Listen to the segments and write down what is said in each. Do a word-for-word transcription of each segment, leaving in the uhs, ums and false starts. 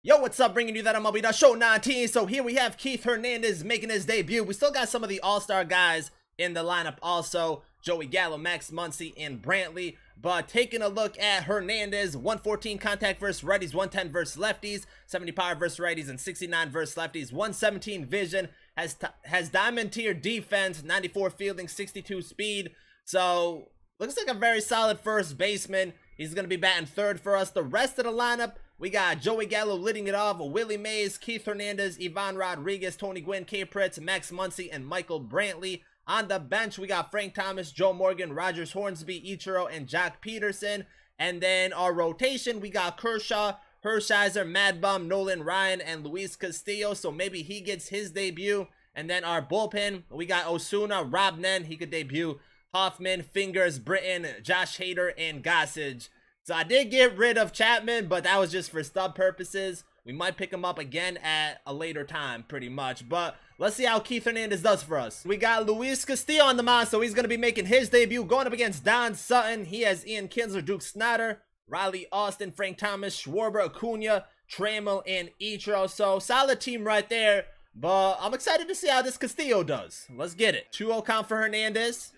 Yo, what's up? Bringing you that M L B Show nineteen. So here we have Keith Hernandez making his debut. We still got some of the all-star guys in the lineup also. Joey Gallo, Max Muncy, and Brantley. But taking a look at Hernandez, one fourteen contact versus righties, one ten versus lefties, seventy power versus righties, and sixty-nine versus lefties, one seventeen vision, has has diamond tier defense, ninety-four fielding, sixty-two speed. So looks like a very solid first baseman. He's going to be batting third for us. The rest of the lineup, we got Joey Gallo leading it off, Willie Mays, Keith Hernandez, Ivan Rodriguez, Tony Gwynn, K. Pritz, Max Muncy, and Michael Brantley. On the bench, we got Frank Thomas, Joe Morgan, Rogers Hornsby, Ichiro, and Jock Peterson. And then our rotation, we got Kershaw, Hershiser, Mad Bum, Nolan Ryan, and Luis Castillo. So maybe he gets his debut. And then our bullpen, we got Osuna, Rob Nen, he could debut. Hoffman, Fingers, Britton, Josh Hader, and Gossage. So I did get rid of Chapman, but that was just for stub purposes. We might pick him up again at a later time, pretty much. But let's see how Keith Hernandez does for us. We got Luis Castillo on the mound, so he's going to be making his debut, going up against Don Sutton. He has Ian Kinsler, Duke Snyder, Riley Austin, Frank Thomas, Schwarber, Acuna, Trammell, and Ichiro. So solid team right there. But I'm excited to see how this Castillo does. Let's get it. two oh count for Hernandez.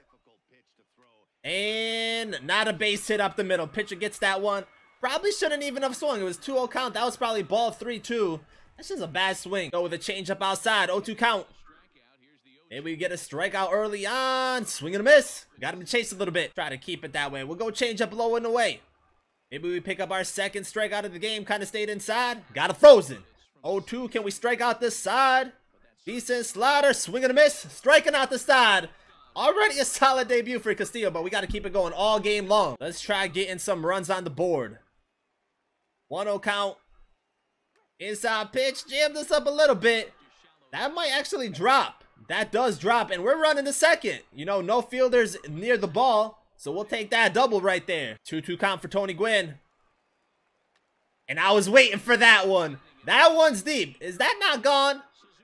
And not a base hit up the middle. Pitcher gets that one. Probably shouldn't even have swung. It was two oh count. That was probably ball three two. That's just a bad swing. Go with a changeup outside. oh two count. Maybe we get a strikeout early on. Swing and a miss. Got him to chase a little bit. Try to keep it that way. We'll go change up low and away. Maybe we pick up our second strikeout of the game. Kind of stayed inside. Got a frozen. oh two. Can we strike out this side? Decent slider. Swing and a miss. Striking out the side. Already a solid debut for Castillo, but we got to keep it going all game long. Let's try getting some runs on the board. one oh count. Inside pitch. Jam this up a little bit. That might actually drop. That does drop, and we're running to second. You know, no fielders near the ball, so we'll take that double right there. two two count for Tony Gwynn. And I was waiting for that one. That one's deep. Is that not gone?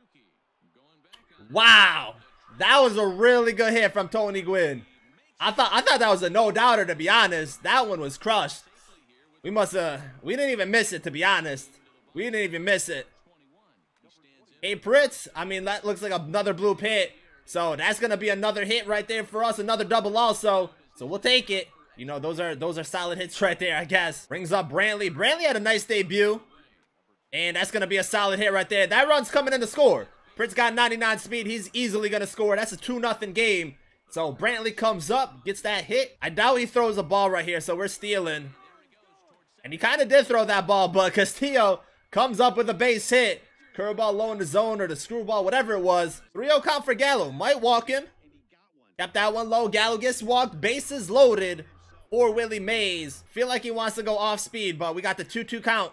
Wow. That was a really good hit from Tony Gwynn. I thought I thought that was a no-doubter, to be honest. That one was crushed. We must have, we didn't even miss it, to be honest. We didn't even miss it. Hey, Pritz, I mean, that looks like another blue hit. So that's going to be another hit right there for us. Another double also. So we'll take it. You know, those are those are solid hits right there, I guess. Brings up Brantley. Brantley had a nice debut. And that's going to be a solid hit right there. That run's coming in to score. Pritz got ninety-nine speed. He's easily going to score. That's a two nothing game. So Brantley comes up, gets that hit. I doubt he throws a ball right here, so we're stealing. And he kind of did throw that ball, but Castillo comes up with a base hit. Curveball low in the zone or the screwball, whatever it was. three oh count for Gallo. Might walk him. Kept that one low. Gallo gets walked. Bases loaded for Willie Mays. Feel like he wants to go off speed, but we got the two two count.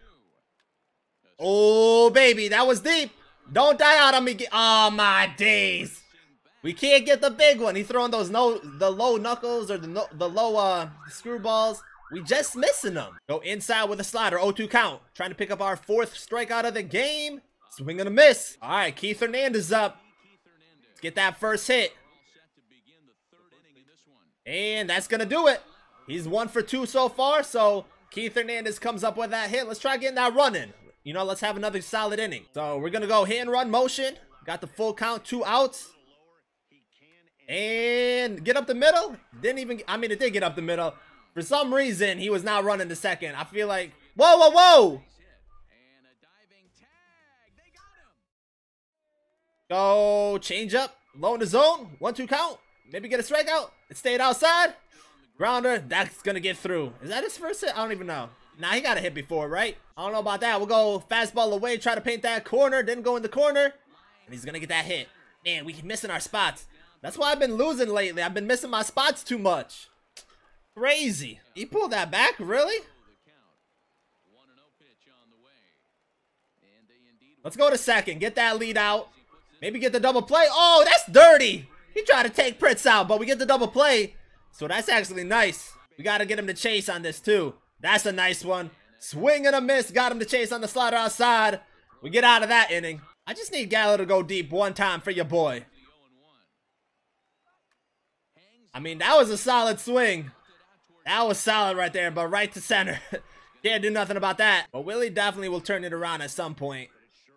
Oh, baby. That was deep. Don't die out on me. Oh, my days. We can't get the big one. He throwing those no, the low knuckles or the, no, the low uh, screwballs. We just missing them. Go inside with a slider. oh two count. Trying to pick up our fourth strikeout of the game. Swing and a miss. All right, Keith Hernandez up. Let's get that first hit. And that's going to do it. He's one for two so far. So Keith Hernandez comes up with that hit. Let's try getting that run in. You know, let's have another solid inning. So we're going to go hit and run motion. Got the full count, two outs. And get up the middle. Didn't even, I mean, it did get up the middle. For some reason, he was not running the second. I feel like, whoa, whoa, whoa. Go change up. Low in the zone. One, two count. Maybe get a strikeout. It stayed outside. Grounder. That's going to get through. Is that his first hit? I don't even know. Nah, he got a hit before, right? I don't know about that. We'll go fastball away, try to paint that corner, didn't go in the corner. And he's going to get that hit. Man, we keep missing our spots. That's why I've been losing lately. I've been missing my spots too much. Crazy. He pulled that back, really? Let's go to second. Get that lead out. Maybe get the double play. Oh, that's dirty. He tried to take Pritz out, but we get the double play. So that's actually nice. We got to get him to chase on this, too. That's a nice one. Swing and a miss. Got him to chase on the slider outside. We get out of that inning. I just need Gallo to go deep one time for your boy. I mean, that was a solid swing. That was solid right there, but right to center. Can't do nothing about that. But Willie definitely will turn it around at some point.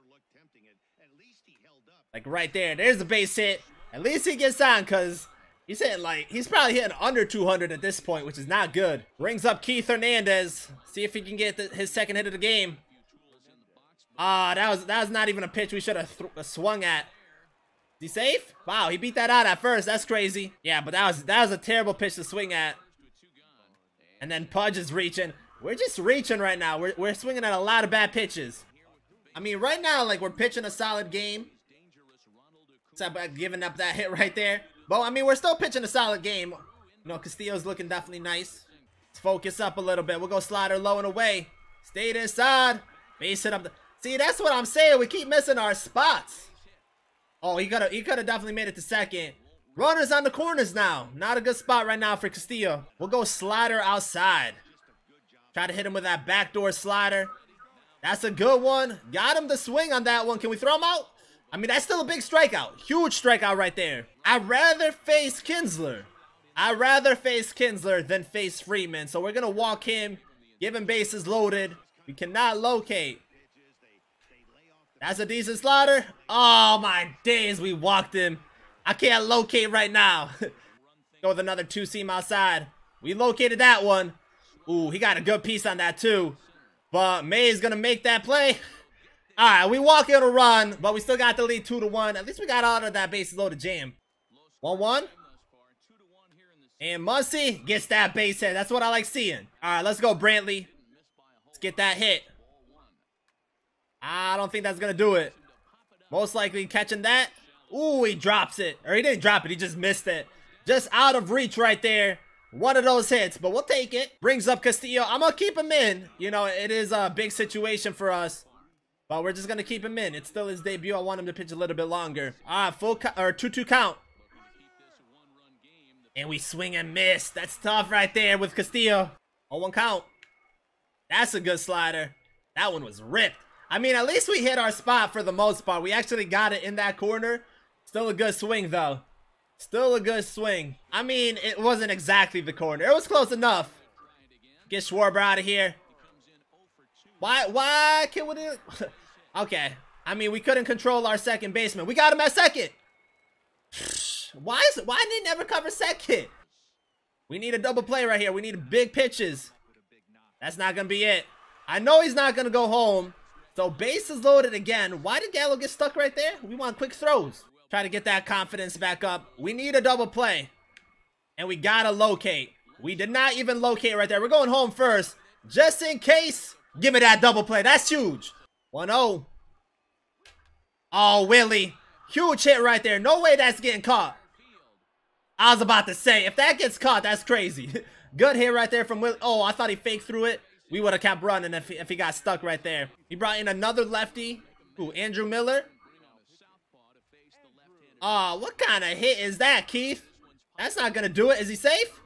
Like right there. There's the base hit. At least he gets on, because he's hitting like, he's probably hitting under two hundred at this point, which is not good. Brings up Keith Hernandez. See if he can get the, his second hit of the game. Ah, uh, that was that was not even a pitch we should have swung at. Is he safe? Wow, he beat that out at first. That's crazy. Yeah, but that was that was a terrible pitch to swing at. And then Pudge is reaching. We're just reaching right now. We're, we're swinging at a lot of bad pitches. I mean, right now, like, we're pitching a solid game. Except by giving up that hit right there. But, I mean, we're still pitching a solid game. You know, Castillo's looking definitely nice. Let's focus up a little bit. We'll go slider low and away. Stay inside. Base it up. The See, that's what I'm saying. We keep missing our spots. Oh, he could have he could have definitely made it to second. Runners on the corners now. Not a good spot right now for Castillo. We'll go slider outside. Try to hit him with that backdoor slider. That's a good one. Got him to swing on that one. Can we throw him out? I mean, that's still a big strikeout. Huge strikeout right there. I'd rather face Kinsler. I'd rather face Kinsler than face Freeman. So we're going to walk him. Give him bases loaded. We cannot locate. That's a decent slider. Oh, my days. We walked him. I can't locate right now. Go with another two-seam outside. We located that one. Ooh, he got a good piece on that too. But May's gonna make that play. Alright, we walk in a run, but we still got the lead two to one. At least we got out of that bases loaded jam. one one. And Muncy gets that base hit. That's what I like seeing. Alright, let's go, Brantley. Let's get that hit. I don't think that's gonna do it. Most likely catching that. Ooh, he drops it. Or he didn't drop it, he just missed it. Just out of reach right there. One of those hits, but we'll take it. Brings up Castillo. I'm gonna keep him in. You know, it is a big situation for us. But we're just gonna keep him in. It's still his debut. I want him to pitch a little bit longer. Ah, full count, or two two count. And we swing and miss. That's tough right there with Castillo. oh one count. That's a good slider. That one was ripped. I mean, at least we hit our spot for the most part. We actually got it in that corner. Still a good swing, though. Still a good swing. I mean, it wasn't exactly the corner. It was close enough. Get Schwarber out of here. Why? Why can't we do? Okay. I mean, we couldn't control our second baseman. We got him at second. Why is it? Why didn't he never cover second? We need a double play right here. We need big pitches. That's not gonna be it. I know he's not gonna go home. So base is loaded again. Why did Gallo get stuck right there? We want quick throws. Try to get that confidence back up. We need a double play. And we gotta locate. We did not even locate right there. We're going home first. Just in case. Give me that double play. That's huge. one oh. Oh, Willie. Huge hit right there. No way that's getting caught. I was about to say, if that gets caught, that's crazy. Good hit right there from Willie. Oh, I thought he faked through it. We would have kept running if he, if he got stuck right there. He brought in another lefty. Ooh, Andrew Miller. Oh, what kind of hit is that, Keith? That's not going to do it. Is he safe?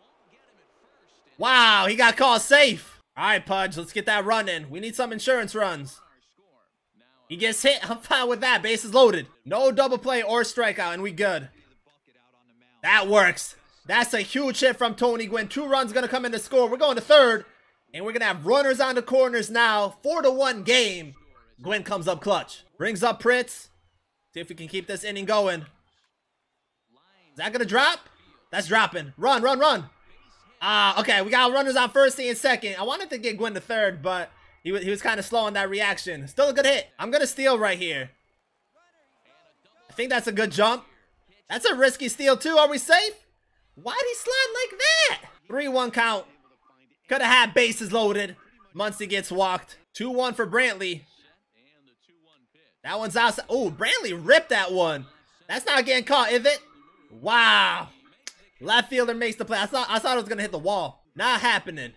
Wow, he got called safe. All right, Pudge, let's get that run in. We need some insurance runs. He gets hit. I'm fine with that. Bases loaded. No double play or strikeout, and we good. That works. That's a huge hit from Tony Gwynn. Two runs going to come in to score. We're going to third, and we're going to have runners on the corners now. Four to one game. Gwynn comes up clutch. Brings up Pritz. See if we can keep this inning going. Is that going to drop? That's dropping. Run, run, run. Ah, uh, okay. We got runners on first and second. I wanted to get Gwynn to third, but he was, he was kind of slow on that reaction. Still a good hit. I'm going to steal right here. I think that's a good jump. That's a risky steal too. Are we safe? Why'd he slide like that? three one count. Could have had bases loaded. Muncy gets walked. two one for Brantley. That one's outside. Oh, Brantley ripped that one. That's not getting caught, is it? Wow. Left fielder makes the play. I thought I thought it was gonna hit the wall. Not happening.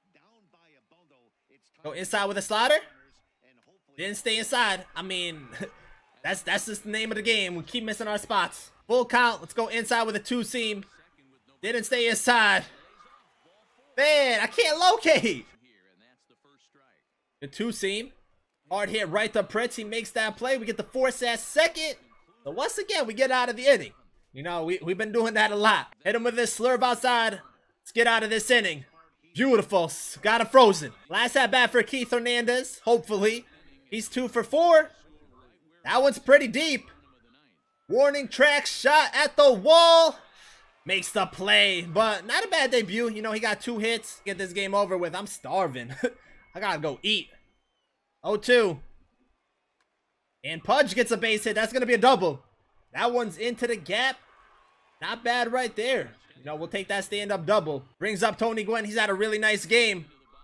Go inside with a slider. Didn't stay inside. I mean, that's that's just the name of the game. We keep missing our spots. Full count. Let's go inside with a two seam. Didn't stay inside. Man, I can't locate. The two seam. Hard hit right to Pritz. He makes that play. We get the force at second. So once again, we get out of the inning. You know, we, we've been doing that a lot. Hit him with this slurve outside. Let's get out of this inning. Beautiful. Got a frozen. Last at bat for Keith Hernandez. Hopefully. He's two for four. That one's pretty deep. Warning track shot at the wall. Makes the play, but not a bad debut. You know, he got two hits. Get this game over with. I'm starving. I gotta go eat. oh two. And Pudge gets a base hit. That's gonna be a double. That one's into the gap. Not bad right there. You know, we'll take that stand-up double. Brings up Tony Gwynn. He's had a really nice game.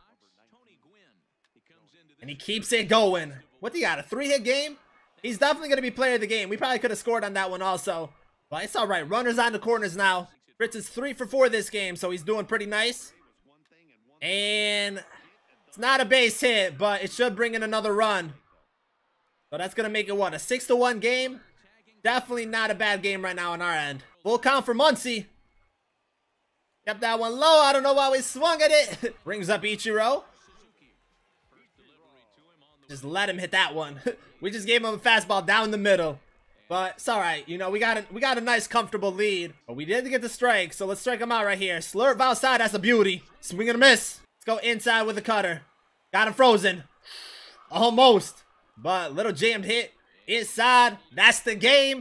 And he keeps it going. What do you got, a three-hit game? He's definitely going to be player of the game. We probably could have scored on that one also. But it's all right. Runners on the corners now. Fritz is three for four this game, so he's doing pretty nice. And it's not a base hit, but it should bring in another run. So that's going to make it, what, a six to one game? Definitely not a bad game right now on our end. Full count for Muncy. Kept that one low. I don't know why we swung at it. Brings up Ichiro. Just let him hit that one. We just gave him a fastball down the middle. But it's all right. You know, we got a, we got a nice, comfortable lead. But we did get the strike, so let's strike him out right here. Slurp outside. That's a beauty. Swing and a miss. Let's go inside with the cutter. Got him frozen. Almost. But little jammed hit inside. That's the game.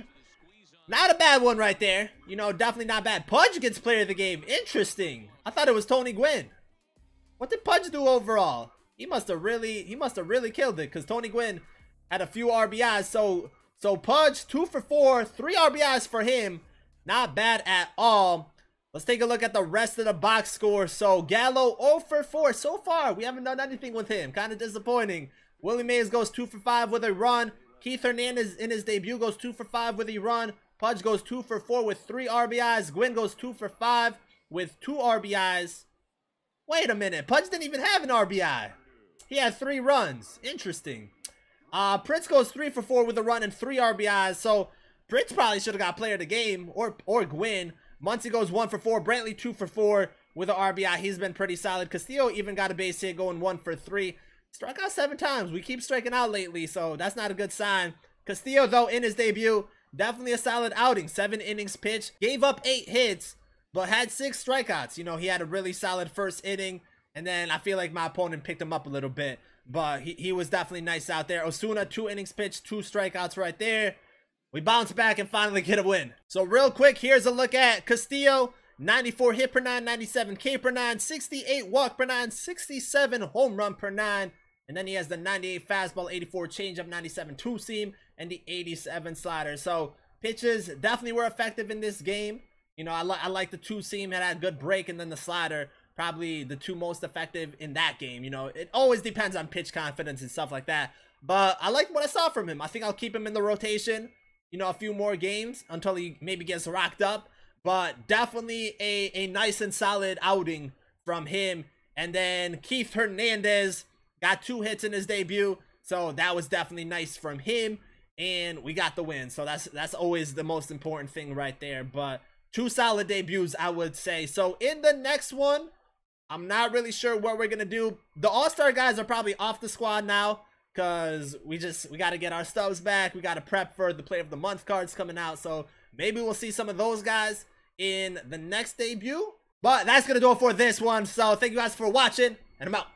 Not a bad one right there. You know, definitely not bad. Pudge gets player of the game. Interesting. I thought it was Tony Gwynn. What did Pudge do overall? He must have really, he must have really killed it, because Tony Gwynn had a few R B Is. So, so Pudge, two for four, three R B Is for him. Not bad at all. Let's take a look at the rest of the box score. So Gallo, zero for four so far. We haven't done anything with him. Kind of disappointing. Willie Mays goes two for five with a run. Keith Hernandez in his debut goes two for five with a run. Pudge goes two for four with three R B Is. Gwynn goes two for five with two R B Is. Wait a minute. Pudge didn't even have an R B I. He had three runs. Interesting. Uh, Pritz goes three for four with a run and three R B Is. So Pritz probably should have got player of the game, or or Gwynn. Muncy goes one for four. Brantley two for four with an R B I. He's been pretty solid. Castillo even got a base hit, going one for three. Struck out seven times. We keep striking out lately, so that's not a good sign. Castillo, though, in his debut, definitely a solid outing. Seven innings pitched. Gave up eight hits, but had six strikeouts. You know, he had a really solid first inning. And then I feel like my opponent picked him up a little bit. But he, he was definitely nice out there. Osuna, two innings pitched, two strikeouts right there. We bounce back and finally get a win. So real quick, here's a look at Castillo. ninety-four hit per nine, ninety-seven K per nine, sixty-eight walk per nine, sixty-seven home run per nine. And then he has the ninety-eight fastball, eighty-four changeup, ninety-seven two-seam, and the eighty-seven slider. So pitches definitely were effective in this game. You know, I, li I like the two-seam, had a good break, and then the slider. Probably the two most effective in that game. You know, it always depends on pitch confidence and stuff like that. But I like what I saw from him. I think I'll keep him in the rotation, you know, a few more games until he maybe gets rocked up. But definitely a, a nice and solid outing from him. And then Keith Hernandez got two hits in his debut. So that was definitely nice from him. And we got the win. So that's, that's always the most important thing right there. But two solid debuts, I would say. So in the next one, I'm not really sure what we're gonna do. The all-star guys are probably off the squad now, because we just we got to get our stubs back. We got to prep for the player of the month cards coming out, so maybe we'll see some of those guys in the next debut. But that's gonna do it for this one. So thank you guys for watching, and I'm out.